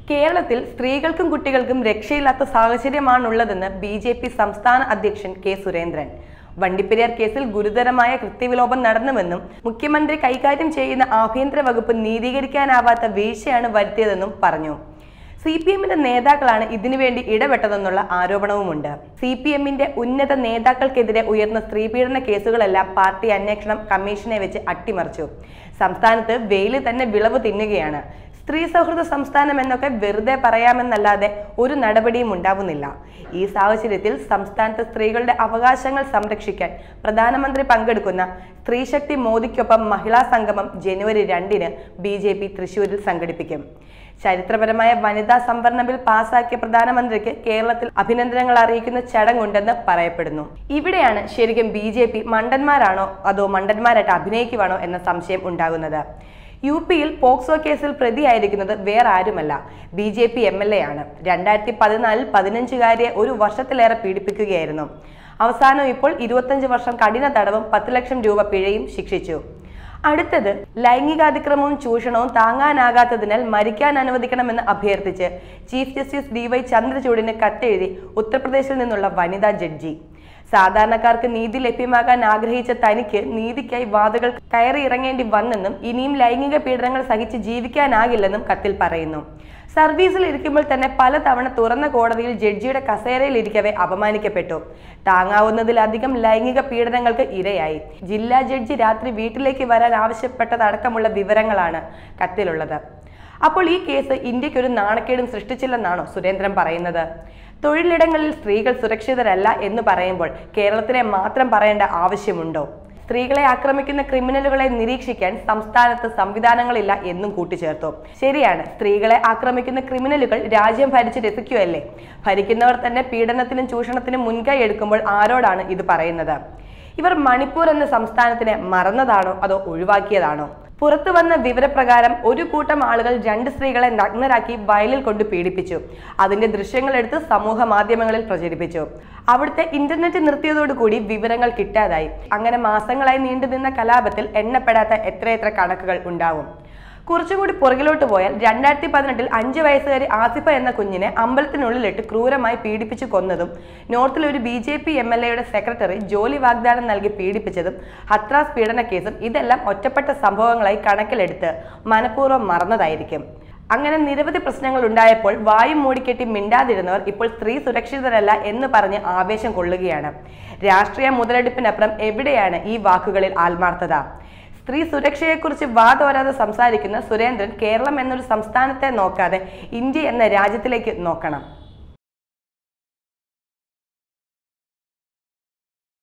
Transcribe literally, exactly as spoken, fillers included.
കേരളത്തിൽ സ്ത്രീകൾക്കും കുട്ടികൾക്കും രക്ഷയില്ലാത്ത സാഹചര്യമാണുള്ളതെന്ന് ബി ജെ പി സംസ്ഥാന അധ്യക്ഷൻ കെ സുരേന്ദ്രൻ. വണ്ടിപ്പെരിയാർ കേസിൽ ഗുരുതരമായ കൃത്യവിലോപം നടന്നുവെന്നും മുഖ്യമന്ത്രി കൈകാര്യം ചെയ്യുന്ന ആഭ്യന്തര വകുപ്പ് നീതീകരിക്കാനാവാത്ത വീഴ്ചയാണ് വരുത്തിയതെന്നും പറഞ്ഞു. സി പി എമ്മിന്റെ നേതാക്കളാണ് ഇതിനുവേണ്ടി ഇടപെട്ടതെന്നുള്ള ആരോപണവുമുണ്ട്. സി പി എമ്മിന്റെ ഉന്നത നേതാക്കൾക്കെതിരെ ഉയർന്ന സ്ത്രീപീഡന കേസുകളെല്ലാം പാർട്ടി അന്വേഷണം കമ്മീഷനെ വെച്ച് അട്ടിമറിച്ചു. സംസ്ഥാനത്ത് വെയില് തന്നെ വിളവ് തിന്നുകയാണ്. സ്ത്രീ സൗഹൃദ സംസ്ഥാനം എന്നൊക്കെ വെറുതെ പറയാമെന്നല്ലാതെ ഒരു നടപടിയും ഉണ്ടാവുന്നില്ല. ഈ സാഹചര്യത്തിൽ സംസ്ഥാനത്ത് സ്ത്രീകളുടെ അവകാശങ്ങൾ സംരക്ഷിക്കാൻ പ്രധാനമന്ത്രി പങ്കെടുക്കുന്ന സ്ത്രീശക്തി മോദിക്കൊപ്പം മഹിളാ സംഗമം ജനുവരി രണ്ടിന് ബി ജെ പി തൃശൂരിൽ സംഘടിപ്പിക്കും. ചരിത്രപരമായ വനിതാ സംവരണ ബിൽ പാസാക്കിയ പ്രധാനമന്ത്രിക്ക് കേരളത്തിൽ അഭിനന്ദനങ്ങൾ അറിയിക്കുന്ന ചടങ്ങുണ്ടെന്ന് പറയപ്പെടുന്നു. ഇവിടെയാണ് ശരിക്കും ബി ജെ പി മണ്ടന്മാരാണോ അതോ മണ്ടന്മാരായിട്ട് അഭിനയിക്കുവാണോ എന്ന സംശയം ഉണ്ടാകുന്നത്. യു പിയിൽ പോക്സോ കേസിൽ പ്രതിയായിരിക്കുന്നത് വേറെ ആരുമല്ല, B J P M L A ആണ്. രണ്ടായിരത്തി പതിനാലിൽ പതിനഞ്ചുകാരിയെ ഒരു വർഷത്തിലേറെ പീഡിപ്പിക്കുകയായിരുന്നു. അവസാനം ഇപ്പോൾ ഇരുപത്തഞ്ച് വർഷം കഠിന തടവും പത്ത് ലക്ഷം രൂപ പിഴയും ശിക്ഷിച്ചു. അടുത്തത് ലൈംഗികാതിക്രമവും ചൂഷണവും താങ്ങാനാകാത്തതിനാൽ മരിക്കാൻ അനുവദിക്കണമെന്ന് അഭ്യർത്ഥിച്ച് ചീഫ് ജസ്റ്റിസ് ഡി വൈ ചന്ദ്രചൂഡിന് കത്തെഴുതി ഉത്തർപ്രദേശിൽ നിന്നുള്ള വനിതാ ജഡ്ജി. സാധാരണക്കാർക്ക് നീതി ലഭ്യമാകാൻ ആഗ്രഹിച്ച തനിക്ക് നീതിക്കായി വാതുകൾ കയറി ഇറങ്ങേണ്ടി വന്നെന്നും ഇനിയും ലൈംഗിക പീഡനങ്ങൾ സഹിച്ച് ജീവിക്കാനാകില്ലെന്നും കത്തിൽ പറയുന്നു. സർവീസിൽ ഇരിക്കുമ്പോൾ തന്നെ പലതവണ തുറന്ന കോടതിയിൽ ജഡ്ജിയുടെ കസേരയിൽ ഇരിക്കവെ അപമാനിക്കപ്പെട്ടു. താങ്ങാവുന്നതിലധികം ലൈംഗിക പീഡനങ്ങൾക്ക് ഇരയായി. ജില്ലാ ജഡ്ജി രാത്രി വീട്ടിലേക്ക് വരാൻ ആവശ്യപ്പെട്ടതടക്കമുള്ള വിവരങ്ങളാണ് കത്തിലുള്ളത്. അപ്പോൾ ഈ കേസ് ഇന്ത്യക്ക് ഒരു നാണക്കേടും സൃഷ്ടിച്ചില്ലെന്നാണോ സുരേന്ദ്രൻ പറയുന്നത്? തൊഴിലിടങ്ങളിൽ സ്ത്രീകൾ സുരക്ഷിതരല്ല എന്ന് പറയുമ്പോൾ കേരളത്തിലെ മാത്രം പറയേണ്ട ആവശ്യമുണ്ടോ? സ്ത്രീകളെ ആക്രമിക്കുന്ന ക്രിമിനലുകളെ നിരീക്ഷിക്കാൻ സംസ്ഥാനത്ത് സംവിധാനങ്ങളില്ല എന്നും കൂട്ടിച്ചേർത്തു. ശരിയാണ്, സ്ത്രീകളെ ആക്രമിക്കുന്ന ക്രിമിനലുകൾ രാജ്യം ഭരിച്ച് രസിക്കുകയല്ലേ. ഭരിക്കുന്നവർ തന്നെ പീഡനത്തിനും ചൂഷണത്തിനും മുൻകൈ എടുക്കുമ്പോൾ ആരോടാണ് ഇത് പറയുന്നത്? ഇവർ മണിപ്പൂർ എന്ന സംസ്ഥാനത്തിനെ മറന്നതാണോ അതോ ഒഴിവാക്കിയതാണോ? പുറത്തു വന്ന വിവരപ്രകാരം ഒരു കൂട്ടം ആളുകൾ രണ്ട് സ്ത്രീകളെ നഗ്നരാക്കി വയലിൽ കൊണ്ട് പീഡിപ്പിച്ചു. അതിന്റെ ദൃശ്യങ്ങൾ എടുത്ത് സമൂഹ മാധ്യമങ്ങളിൽ പ്രചരിപ്പിച്ചു. അവിടുത്തെ ഇന്റർനെറ്റ് നിർത്തിയതോടുകൂടി വിവരങ്ങൾ കിട്ടാതായി. അങ്ങനെ മാസങ്ങളായി നീണ്ടുനിന്ന കലാപത്തിൽ എണ്ണപ്പെടാത്ത എത്രയെത്ര കണക്കുകൾ ഉണ്ടാവും. കുറച്ചുകൂടി പുറകിലോട്ട് പോയാൽ രണ്ടായിരത്തി പതിനെട്ടിൽ അഞ്ചു വയസ്സുകാരി ആസിഫ എന്ന കുഞ്ഞിനെ അമ്പലത്തിനുള്ളിലിട്ട് ക്രൂരമായി പീഡിപ്പിച്ചു കൊന്നതും, നോർത്തിൽ ഒരു B J P M L എയുടെ സെക്രട്ടറി ജോലി വാഗ്ദാനം നൽകി പീഡിപ്പിച്ചതും, ഹത്രാസ് പീഡന കേസും ഇതെല്ലാം ഒറ്റപ്പെട്ട സംഭവങ്ങളായി കണക്കിലെടുത്ത് മനഃപൂർവ്വം മറന്നതായിരിക്കും. അങ്ങനെ നിരവധി പ്രശ്നങ്ങൾ ഉണ്ടായപ്പോൾ വായും മൂടിക്കെട്ടി മിണ്ടാതിരുന്നവർ ഇപ്പോൾ സ്ത്രീ സുരക്ഷിതരല്ല എന്ന് പറഞ്ഞ് ആവേശം കൊള്ളുകയാണ്. രാഷ്ട്രീയ മുതലെടുപ്പിനപ്പുറം എവിടെയാണ് ഈ വാക്കുകളിൽ ആത്മാർത്ഥത? സ്ത്രീ സുരക്ഷയെക്കുറിച്ച് വാതോരാതെ സംസാരിക്കുന്ന സുരേന്ദ്രൻ കേരളം എന്നൊരു സംസ്ഥാനത്തെ നോക്കാതെ ഇന്ത്യ എന്ന രാജ്യത്തിലേക്ക് നോക്കണം.